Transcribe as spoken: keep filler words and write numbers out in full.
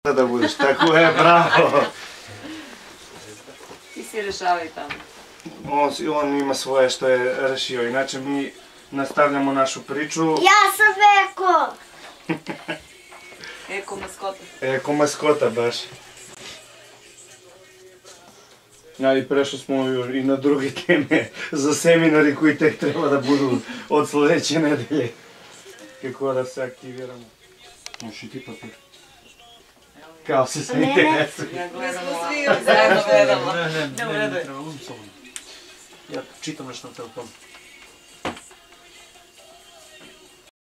maskota da budeš, tako je, bravo. Ti si rešavaj tamo. On ima svoje što je rešio, inače mi nastavljamo našu priču. Ja sam Eko! Eko maskota. Eko maskota, baš. Ja, i prešli smo i na druge teme za seminari koji tek treba da budu od sledeće nedelje. Kako da se aktiviramo. Možeš i ti papir. Kao se sve interesuje. Ja gledam ovako. Svi zajedno gledamo. Ne, ne, ne, ne, treba, um, slobodno. Ja čitam nešto na telefonu.